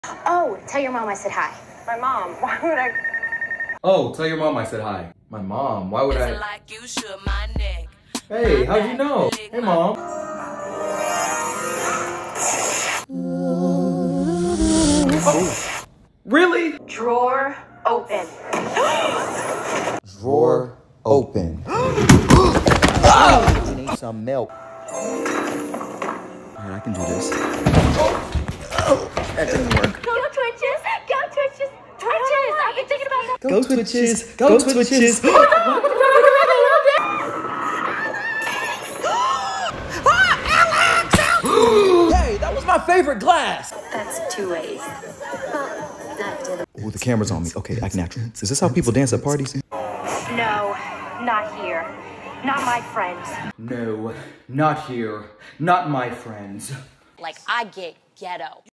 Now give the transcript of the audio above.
Oh, tell your mom I said hi. My mom, why would I? Oh, tell your mom I said hi. My mom, why would I? Like you should my neck. Hey, how'd you know? Hey, mom. Oh. Really? Drawer open. Drawer open. I need some milk. Alright, I can do this. That didn't work. Go Twitches! Go Twitches! Twitches! I've been thinking about that. Go Twitches! Go Twitches! Hey, that was my favorite glass! That's 2 ways. Well, not dinner. Oh, the camera's on me. Okay, act natural. Is this how people dance at parties? No, not here. Not my friends. No, not here. Not my friends. Like I get ghetto.